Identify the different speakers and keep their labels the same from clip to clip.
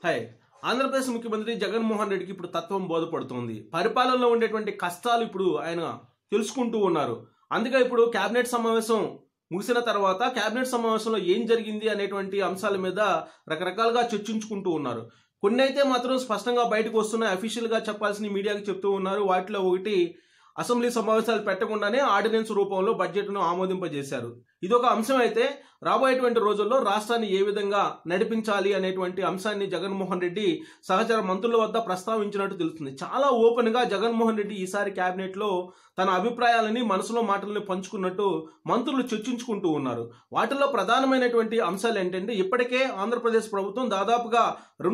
Speaker 1: Hi. Andhra Pradesh ముఖ్యమంత్రి జగన్మోహన్ రెడ్డికి ఇప్పుడు తత్వం బోధపడుతోంది. పరిపాలనలో ఉండేటువంటి కష్టాలు ఇప్పుడు ఆయన తెలుసుకుంటూ ఉన్నారు. అందుకే ఇప్పుడు కేబినెట్ సమావేశం ముగిసిన తర్వాత కేబినెట్ సమావేశంలో ఏం జరిగింది అనేటువంటి అంశాల మీద రకరకాలుగా చర్చించుకుంటూ ఉన్నారు. కొన్ని అయితే మాత్రం స్పష్టంగా బయటకు వస్తున్నాయి, అఫీషియల్గా చెప్పాల్సిన మీడియాకి చెప్తూ ఉన్నారు. వాటిలో ఒకటి, అసెంబ్లీ సమావేశాలు పెట్టకుండానే ఆర్డినెన్స్ రూపంలో బడ్జెట్ను ఆమోదింపజేశారు. ఇదొక అంశం అయితే రాబోయేటువంటి రోజుల్లో రాష్ట్రాన్ని ఏ విధంగా నడిపించాలి అనేటువంటి అంశాన్ని జగన్మోహన్ రెడ్డి సహచర మంత్రుల వద్ద ప్రస్తావించినట్టు తెలుస్తుంది. చాలా ఓపెన్గా జగన్మోహన్ రెడ్డి ఈసారి కేబినెట్లో తన అభిప్రాయాలని, మనసులో మాటలని పంచుకున్నట్టు మంత్రులు చర్చించుకుంటూ ఉన్నారు. వాటిలో ప్రధానమైనటువంటి అంశాలు ఏంటంటే, ఇప్పటికే ఆంధ్రప్రదేశ్ ప్రభుత్వం దాదాపుగా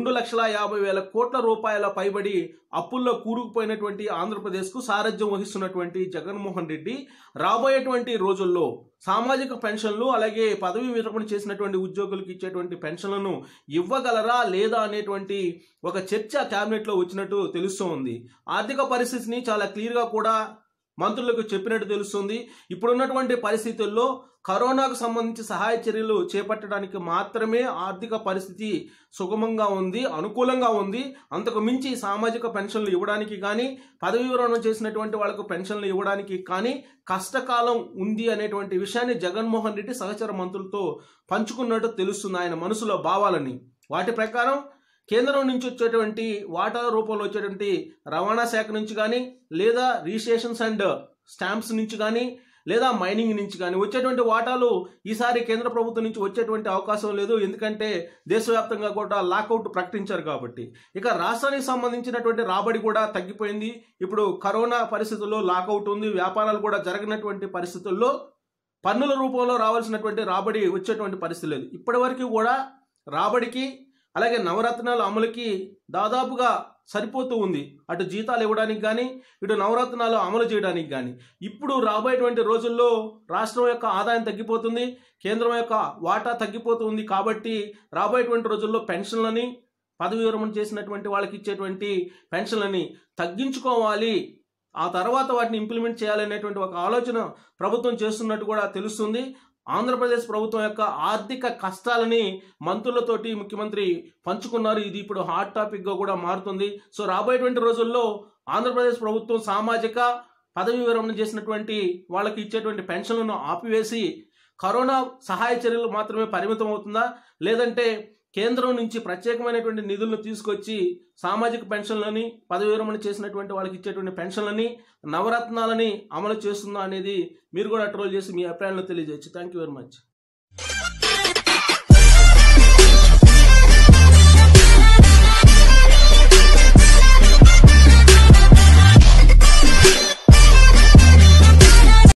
Speaker 1: 2,50,000 కోట్ల రూపాయల పైబడి అప్పుల్లో కూరుకుపోయినటువంటి ఆంధ్రప్రదేశ్కు సారథ్యం వహిస్తున్నటువంటి జగన్మోహన్ రెడ్డి రాబోయేటువంటి రోజుల్లో సామాజిక పెన్షన్లు, అలాగే పదవి విరమణ చేసినటువంటి ఉద్యోగులకు ఇచ్చేటువంటి పెన్షన్లను ఇవ్వగలరా లేదా అనేటువంటి ఒక చర్చ కేబినెట్లో వచ్చినట్టు తెలుస్తూ ఉంది. ఆర్థిక పరిస్థితిని చాలా క్లియర్గా కూడా మంత్రులకు చెప్పినట్టు తెలుస్తుంది. ఇప్పుడున్నటువంటి పరిస్థితుల్లో కరోనాకు సంబంధించి సహాయ చర్యలు చేపట్టడానికి మాత్రమే ఆర్థిక పరిస్థితి సుగమంగా ఉంది, అనుకూలంగా ఉంది. అంతకు మించి సామాజిక పెన్షన్లు ఇవ్వడానికి కానీ, పదవి విరమణ చేసినటువంటి వాళ్ళకు పెన్షన్లు ఇవ్వడానికి కానీ కష్టకాలం ఉంది అనేటువంటి విషయాన్ని జగన్మోహన్ రెడ్డి సహచర మంత్రులతో పంచుకున్నట్టు తెలుస్తుంది, ఆయన మనసులో భావాలని. వాటి ప్రకారం కేంద్రం నుంచి వచ్చేటువంటి వాటాల రూపంలో వచ్చేటువంటి రవాణా శాఖ నుంచి కానీ, లేదా రిజిస్ట్రేషన్స్ అండ్ స్టాంప్స్ నుంచి కానీ, లేదా మైనింగ్ నుంచి కానీ వచ్చేటువంటి వాటాలు ఈసారి కేంద్ర ప్రభుత్వం నుంచి వచ్చేటువంటి అవకాశం లేదు. ఎందుకంటే దేశవ్యాప్తంగా కూడా లాకౌట్ ప్రకటించారు కాబట్టి. ఇక రాష్ట్రానికి సంబంధించినటువంటి రాబడి కూడా తగ్గిపోయింది. ఇప్పుడు కరోనా పరిస్థితుల్లో లాకౌట్ ఉంది, వ్యాపారాలు కూడా జరగనటువంటి పరిస్థితుల్లో పన్నుల రూపంలో రావాల్సినటువంటి రాబడి వచ్చేటువంటి పరిస్థితి లేదు. ఇప్పటి వరకు కూడా రాబడికి, అలాగే నవరత్నాల అమలుకి దాదాపుగా సరిపోతూ ఉంది. అటు జీతాలు ఇవ్వడానికి కానీ, ఇటు నవరత్నాలు అమలు చేయడానికి కానీ. ఇప్పుడు రాబోయేటువంటి రోజుల్లో రాష్ట్రం యొక్క ఆదాయం తగ్గిపోతుంది, కేంద్రం యొక్క వాటా తగ్గిపోతుంది. కాబట్టి రాబోయేటువంటి రోజుల్లో పెన్షన్లని, పదవి విరమణ చేసినటువంటి వాళ్ళకి ఇచ్చేటువంటి పెన్షన్లని తగ్గించుకోవాలి, ఆ తర్వాత వాటిని ఇంప్లిమెంట్ చేయాలనేటువంటి ఒక ఆలోచన ప్రభుత్వం చేస్తున్నట్టు కూడా తెలుస్తుంది. ఆంధ్రప్రదేశ్ ప్రభుత్వం యొక్క ఆర్థిక కష్టాలని మంత్రులతోటి ముఖ్యమంత్రి పంచుకున్నారు. ఇది ఇప్పుడు హాట్ టాపిక్గా కూడా మారుతుంది. సో రాబోయేటువంటి రోజుల్లో ఆంధ్రప్రదేశ్ ప్రభుత్వం సామాజిక, పదవి విరమణ చేసినటువంటి వాళ్ళకి ఇచ్చేటువంటి పెన్షన్లను ఆపివేసి కరోనా సహాయ చర్యలు మాత్రమే పరిమితం అవుతుందా, లేదంటే కేంద్రం నుంచి ప్రత్యేకమైనటువంటి నిధులను తీసుకొచ్చి సామాజిక పెన్షన్లని, పదవి విరమణ చేసినటువంటి వాళ్ళకి ఇచ్చేటువంటి పెన్షన్లని, నవరత్నాలని అమలు చేస్తుందా అనేది మీరు కూడా ట్రోల్ చేసి మీ అభిప్రాయాలను తెలియజేయచ్చు. Thank you very much.